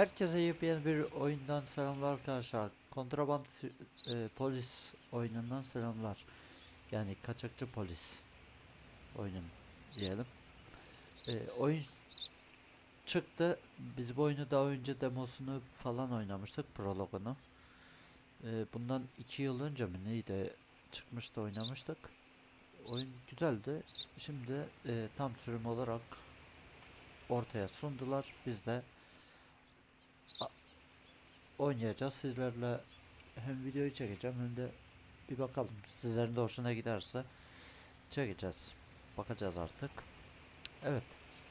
Herkese yepyeni bir oyundan selamlar arkadaşlar. Kontraband polis oyunundan selamlar. Yani kaçakçı polis oyunun diyelim. Oyun çıktı. Biz bu oyunu daha önce demosunu falan oynamıştık, prologunu. Bundan 2 yıl önce mi neydi çıkmıştı, oynamıştık. Oyun güzeldi. Şimdi tam sürüm olarak ortaya sundular. Biz de oynayacağız. Sizlerle hem videoyu çekeceğim hem de bir bakalım. Sizlerin de hoşuna giderse çekeceğiz. Bakacağız artık. Evet.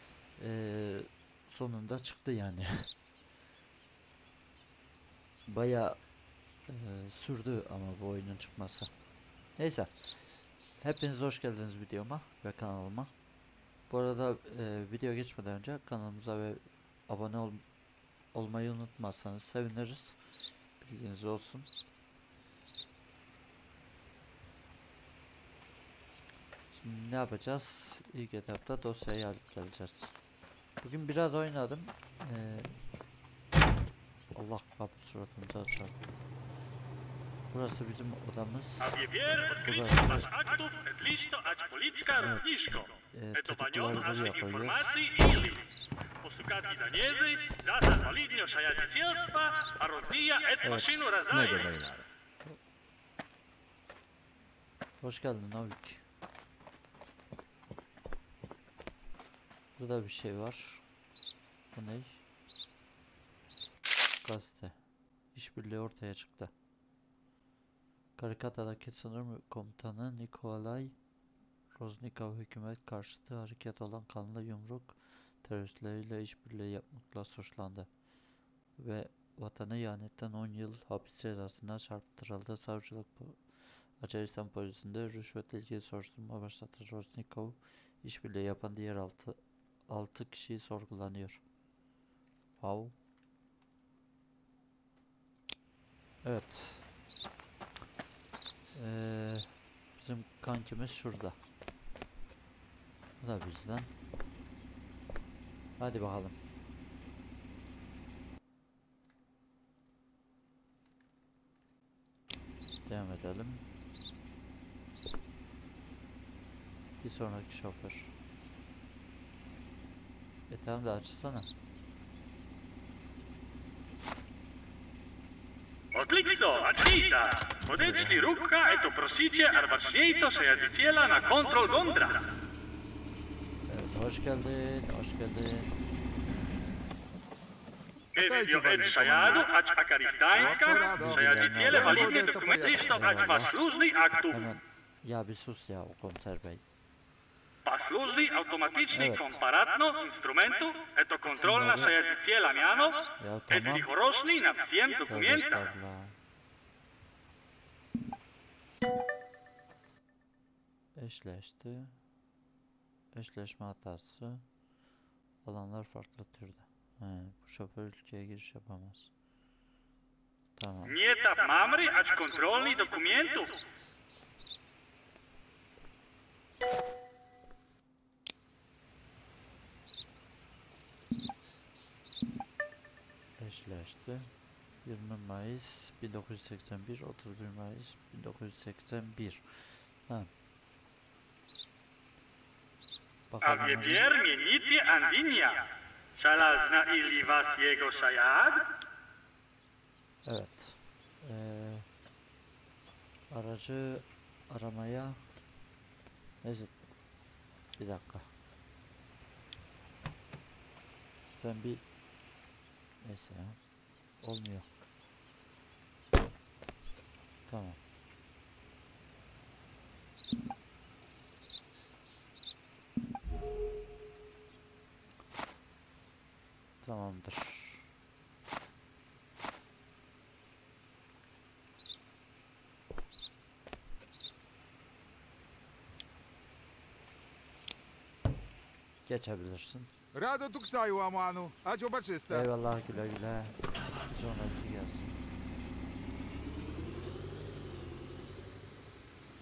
Sonunda çıktı yani. Bayağı sürdü ama bu oyunun çıkması. Neyse. Hepiniz hoş geldiniz videoma ve kanalıma. Bu arada video geçmeden önce kanalımıza ve abone olmayı unutmazsanız seviniriz. Bilginiz olsun. Şimdi ne yapacağız? İlk etapta dosyayı alıp geleceğiz. Bugün biraz oynadım. Allah kapı suratımıza çarptı. Burası bizim odamız. Burası. Evet, tutukluları buraya koyuyoruz. Evet. Hoş geldin Novik. Burada bir şey var. Bu ne? Gazete. İşbirliği ortaya çıktı. Karikata'daki sınır komutanı Nikolay Roznikov hükümet karşıtı hareket olan kanlı yumruk teröristleriyle işbirliği yapmakla suçlandı ve vatanı ihanetten 10 yıl hapis cezasına çarptırıldı. Savcılık Macaristan polisinde rüşvetle ilgili soruşturma başlattı. Roznikov işbirliği yapan diğer 6 kişi sorgulanıyor. Wow. Evet. Bizim kankimiz şurada. Bu da bizden. Hadi bakalım. Devam edelim. Bir sonraki şoför. Tamam da açsana. Odlično, Anita! Podečni ruka, eto prosiće, arbačnejto se jadicjela na kontrol Gondra. Evet, hoş geldin, hoş geldin. Evidio ed sajadu, ač akaristajnka, se jadicjele validne dokumentisto, ač pa služni aktu. Hemen, ya bir sus ya o komiser bey. Pa služni automatični komparatno instrumentu, eto kontrolna se jadicjela mjano, ed dihorosni na vsem dokumenta. Eşleşti. Eşleşme hatası. Alanlar farklı türde. Bu şoför ülkeye giriş yapamaz. Tamam. Nije ta mamri, ač kontrolni dokumentu. Eşleşti. 20 Mayıs 1981, 31 Mayıs 1981. Ha. A vjebier mijeniti Andinja. Šalazna ili vas jego sajad? Evet. Aracı aramaya... Neyse. Bir dakika. Sen bir... Neyse ya. Olmuyor. Tamam. Tamamdır. Geçebilirsin. Rado tuksaju, Amanu. Aç obaczyste. Eyvallah, güle güle. Bir sonraki gelsin.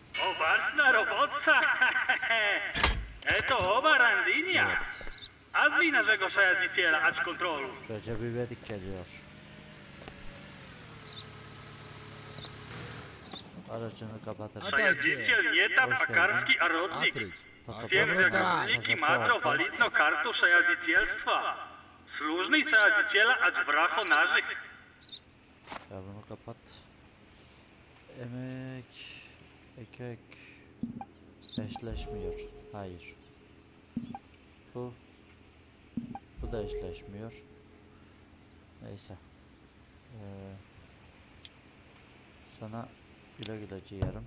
Obaczna robotca. Eto oba Andinja. Evet. A nazwij naszego sayadziciela acz kontrolu. Recep İvedik geliyor. Aracını kapatır. Sayadziciel Nieta Pakarski Arodnik. Stwierdza górniki matro validno kartu sayadzicielstwa. Służny sayadziciela acz vraho nazik. Ya bunu kapat. Ekek eşleşmiyor. Hayır. Bu da eşleşmiyor. Neyse. Sana güle güle ciğerim.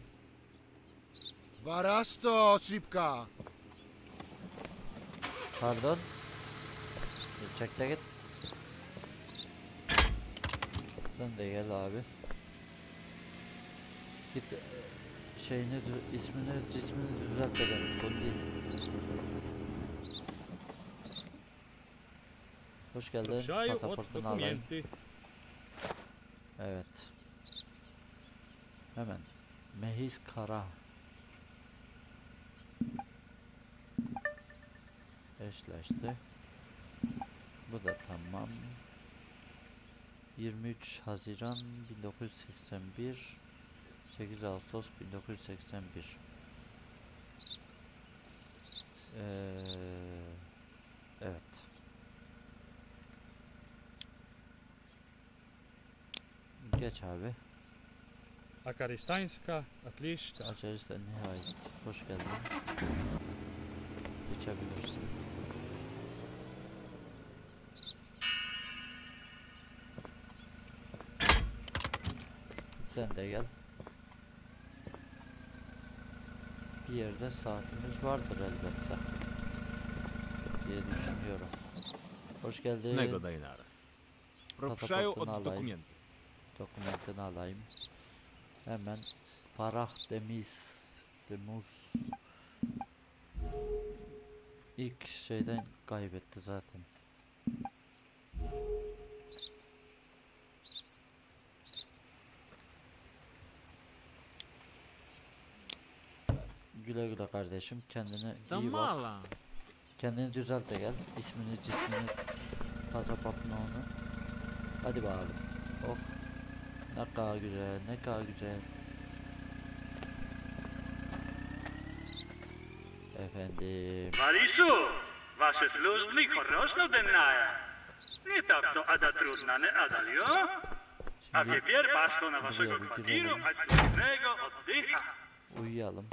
Barasto, Sipka. Pardon. Çek de git. Sen de gel abi. Git cismini düzelt de benim. Kundi. Hoş geldin. Сообщаю от Pasaportunu alayım. документы. Evet. Hemen. Mehiz Kara. Eşleşti. Bu da tamam. 23 Haziran 1981 8 Ağustos 1981 evet. Geç abi. Акаристанска, отлично. Acelesi nihayet. Hoş geldin. Geçebilirsin. Sen de gel. Bir yerde saatimiz vardır elbette diye düşünüyorum. Hoş geldin. Снего Дайнара. Пропшаю от Pasaportunu alayım. документа. Dokumentini alayım. Hemen Farah Demuz ilk şeyden kaybetti zaten. Güle güle kardeşim, kendine Да iyi bak. мало. Kendini düzelt de gel. İsmini, cismini, pasaportunu onu. Hadi bakalım. Oh. Ne kadar güzel, ne kadar güzel. Efendim. Marisu, wasze służby horosno dennaja. Nie tak to ada trudna, nie adalio? A Şimdi теперь pasto na waszego buraya bir kwadziru, girelim. a dziennego oddycha. Uyuyalım.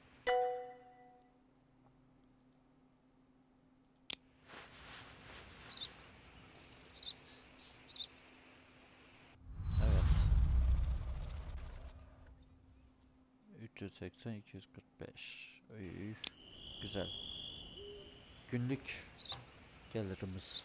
Evet. 380 245. Uy, güzel. Günlük gelirimiz.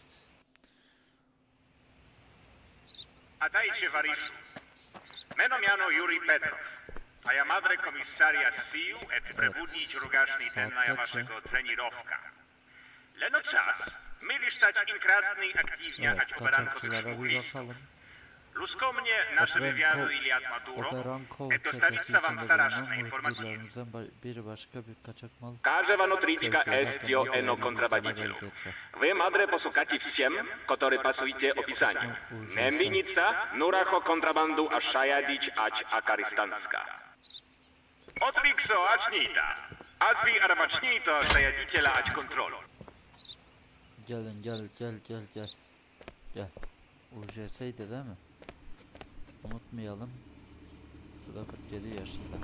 A dajcie Wariszu. Meno miano Juri Petrov. A ja madre komisaria SIU et prewudnić rugašný tennaja waszego trenirowka. Leno czas. Myli stać inkratny aktywnie Evet, ać operanko kaçakçılara bir dyskulis. bakalım. Lusko mnie nasze wywiadu Iliad Maduro. Operankov Eto çetesi stanica wam içinde starasz bulunan na informacji. muhbirlerimizden biri başka bir kaçak mal Każe wano trička sevkiyat estio eno hakkında kontrabandicielu. haber etti. Wy madre posukacie wsiem, który pasujcie opisaniu. Nembinica, nuracho kontrabandu a szajadić ać akaristanska. Otwikso acznita. Azwi arabacznito szajadiciela ać kontrolu. Gelin gel. Gel. UJS'ydi değil mi? Unutmayalım. Bu da 47 yaşında.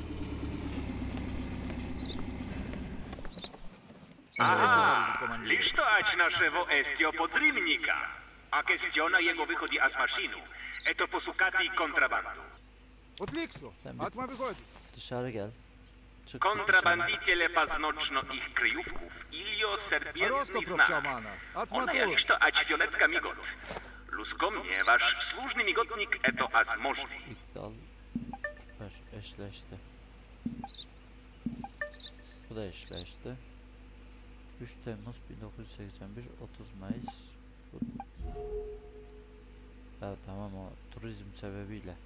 Aha, liż to ać naszego estio podrymnika. A kestiona jego wychodzi z maszynu. Eto posukati kontrabandu. Отликсо. Sen Atma wychodzi. dışarı gel. Çık bir dışarı. Kontrabandiciele paznocno ich kryjówków. Ilio Роско serpiętny про znak. шамана. Atma Ona tu. jakiś to ać fioletka migot. Lusko mnie, wasz służny migotnik eto az możny. İptal. Eşleşti. Bu da eşleşti. 3 Temmuz 1981 30 Mayıs. Evet tamam, o turizm sebebiyle.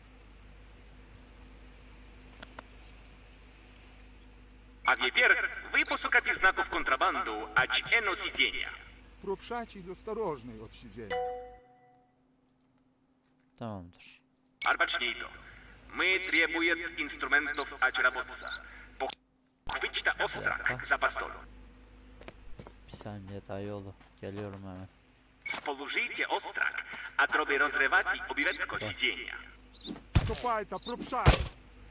A wiepier, wy Вы posłuchacie znaków kontrabandu, ać eno siedzienia. Пропшачили осторожный от сидения. Tamamdır. Арбачнейто. Мы требуем инструментов ać работа. Похвить ta ostrak za pastolu. Bir saniye dayıoğlu. Geliyorum hemen. Społużyjcie ostrak, a droby rozrywati obiwecko siedzienia. Ступайте, пропшать!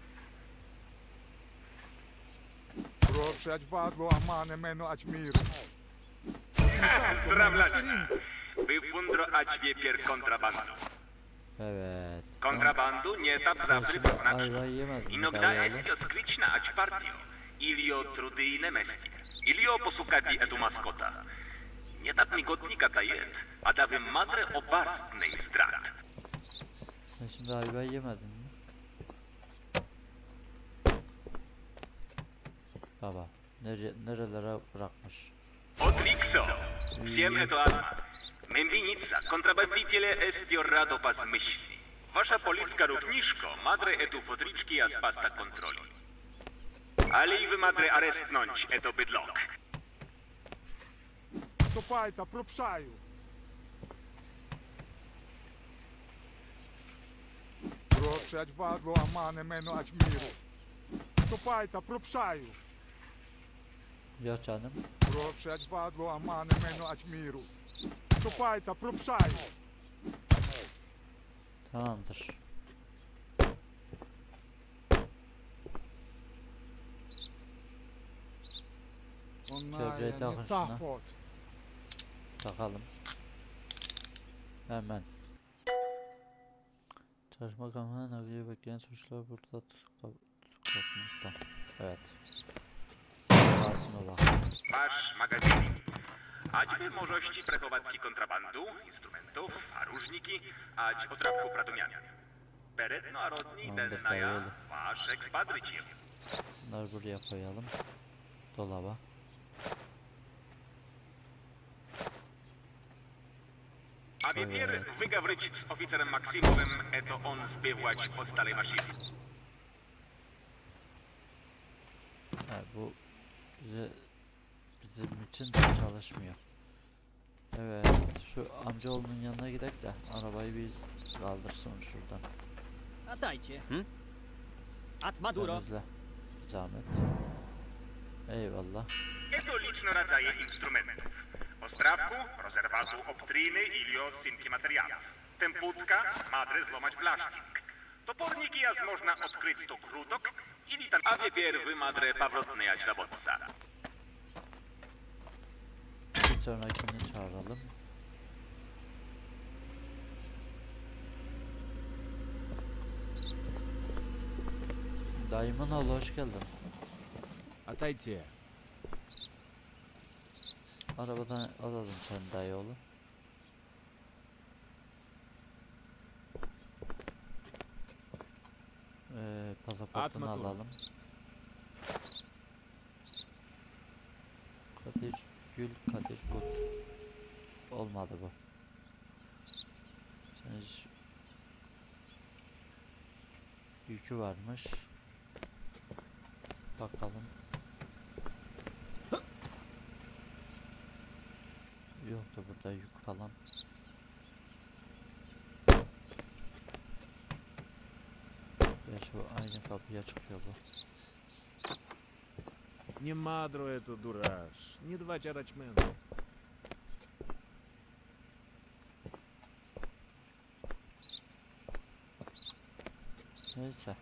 Пропшать вадло, амане мено ач миру. Zdrawlaczna. Wy fundro ać wiepier kontrabandu. Evet. Kontrabandu nie tap zawry Ayva poznaczny. yemedim Inogda dayıoğlu. estio skliczna ać partio. Ilio trudyjne mestie. Ilio posłuchati edu maskota. Nie tak migotnika ta jest, a da wy madre obarstnej strat. Sen şimdi ayvayı yemedin mi? Baba. Nerelere bırakmış? Otrixo. Wiem eto atma. Mębienica, kontrabandiciele estio rado pas myśli. Wasza policka równiszko, madre etu fotriczki a spasta kontroli. Ale i wy madre arestnąć eto bydlok. Ступайте, пропшаю! Пропшать вадло, амане мено ач миру. Ступайте, пропшаю! Yok canım. Пропшать вадло, амане мено ач миру. Ступайте, пропшаю! Tamamdır. Она Çevreyi не takın так şuna. вот. Takalım. Hemen. Çalışma kampanya nakliye bekleyen suçlular burada tutuklanmışlar. Evet. Kalsın ola. Wasz magazyn. Ać wy możności przechować kontrabandu, instrumentów, a różniki, ać otrapku pradomian. Peretno a rodni Tamamdır, dennaja, dayıoğlu. wasz ekspadrycie. Bunları buraya koyalım. Dolaba. A wiepier wygawryć z oficerem Maksimowym, eto on zbywłać po stałej maszynie. Ha, bu bizim için çalışmıyor. Evet, şu amcaoğlunun yanına gidelim de arabayı bir kaldırsın şuradan. A dajcie. At Maduro. Temizle. Zahmet. Eyvallah. Eto liczno rodzaje instrumentów. Ostrawku, rozerwatu optryny i liosynki materiałów. Temputka, madre złamać blaszczyk. Toporniki jas można odkryć to krótok i tam. A wiepier madre powrotny jać robotca. Bir sonrakini çağıralım. Dayımın oğlu hoş geldin. Отойти. Arabadan alalım sen dayı oğlu. Pasaportunu Atma tur. alalım. Kadir Gül Kadir But. Olmadı bu. Sen yükü varmış. Bakalım. Yoktu burada yük falan. Gerçi bu aynı kapıya çıkıyor bu. Не мадро эту дураш. Не два чарачмена. Neyse.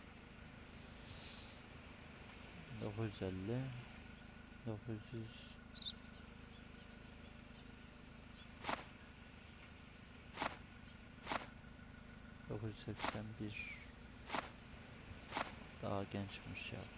950 900 981 daha gençmiş ya.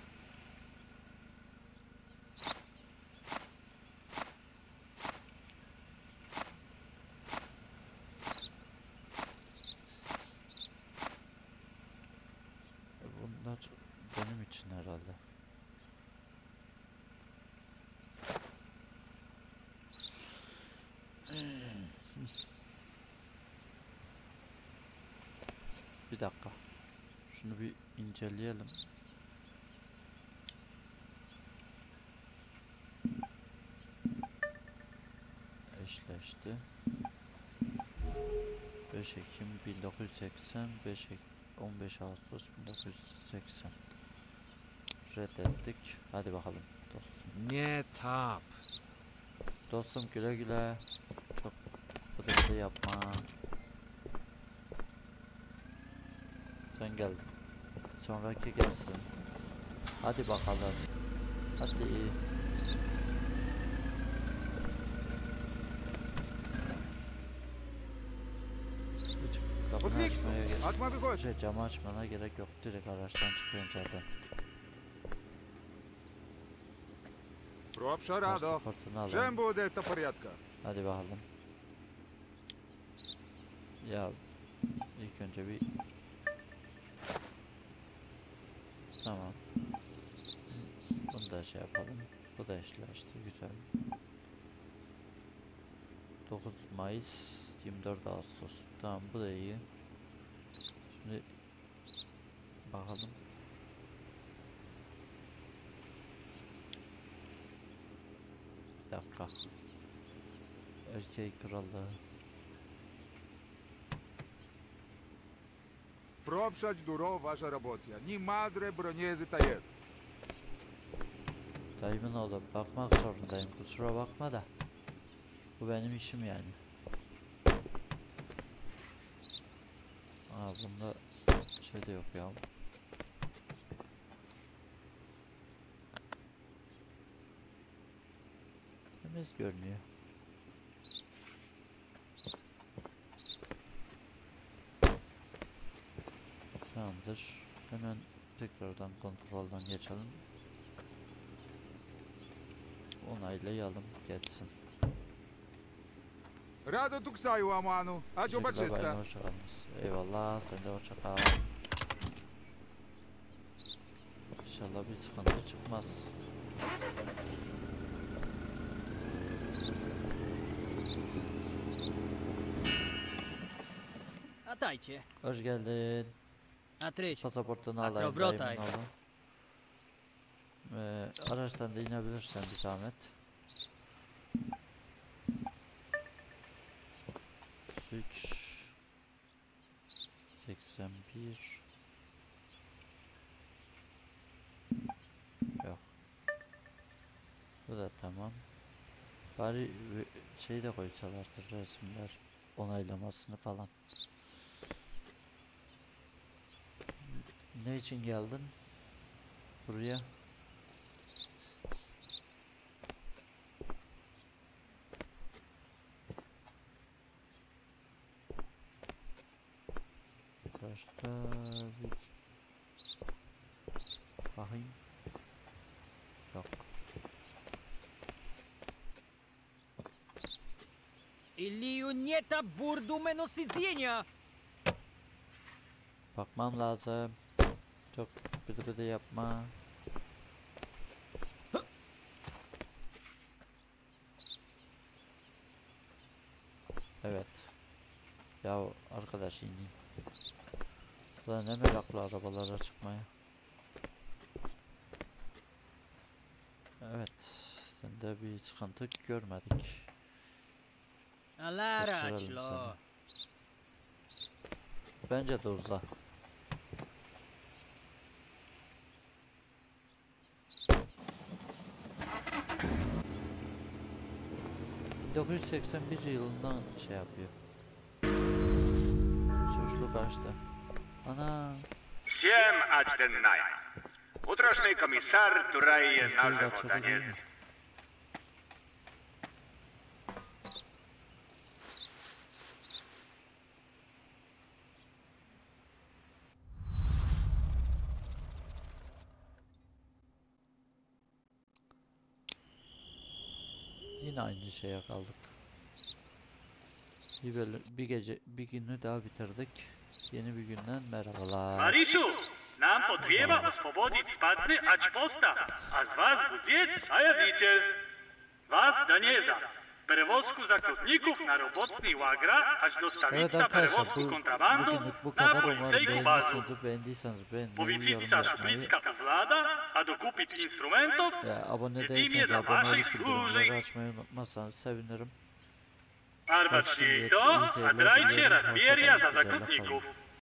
Bunlar benim için herhalde. Bir dakika. Şunu bir inceleyelim. geçti. 5 Ekim 1980, 15 Ağustos 1980. Reddettik. Hadi bakalım dostum. Nie tap. Dostum güle güle. Çok pıdıklı yapma. Sen gel. Sonraki gelsin. Hadi bakalım. Hadi. Hiç kapını Otlixo, açmaya gerek atma wychodzi. Camı açmana gerek yok. Direkt araçtan çıkıyorsun zaten. Proszę, Rado. Pasaportunu alalım. Czym буде ta порядка? Hadi bakalım. Ya ilk önce bir tamam. Bunu da şey yapalım. Bu da işleşti güzel. 9 Mayıs 24 Ağustos. Tamam bu da iyi. Şimdi bakalım. Bir dakika. Erkek krallığı. Пропшать дуро ваша работа. Ни мадре бронези тает. Dayımın oğlu bakmak zorundayım kusura bakma da. Bu benim işim yani. Aa bunda şey de yok ya. Temiz görünüyor. Tamamdır. Hemen tekrardan kontrolden geçelim. Onaylayalım geçsin. Радо туксаю аману. А чоба Teşekkürler чиста. bayım, hoşça kalınız. Eyvallah sen de hoşça kal. İnşallah bir sıkıntı çıkmaz. Atajcie. Hoş geldin. Atryś. Pasaportunu A alayım Krowrotay. dayımın oğlu. Araçtan da inebilirsen bir zahmet. Üç 81 yok. Bu da tamam. Bari şey de koysalardır resimler onaylamasını falan. Ne için geldin buraya? Başta bir bakayım. Yok. Iliju nie ta burdu menosidzenia! Bakmam lazım. Çok bıdı bıdı yapma. Evet. Ya arkadaş inin. Ulan ne meraklı arabalara çıkmaya. Evet. Sende bir sıkıntı görmedik. Alarać, Kaçıralım lo. Bence de uza. ...1981 yılından şey yapıyor. Suçlu kaçtı. Ana. Всем отдельная. Утрашний комиссар Турай Suçluyu нашего kaçırdı değil Донецка. mi? Yine aynı şeye kaldık. Bir gece bir günü daha bitirdik. Yeni bir günden merhabalar. Marisu, nam potrzeba oswobodzić spadny Aćposta, a z was budziec zajawiciel. Was Danieza, перевозку zakładników na robotny łagra, aż do Evet stawicza arkadaşlar перевозку kontrabandu bugünlük bu na kadar. Umarım policyjną bazu. beğendiyseniz beğenmeyi, yorum Powietica yapmayı, Szuflicka Pawlada, a dokupić instrumentów, abone Jedynie değilseniz dla abonelik waszych bildirimleri służeń. açmayı unutmazsanız sevinirim. Арбатшито, а драйче разберя за закутников.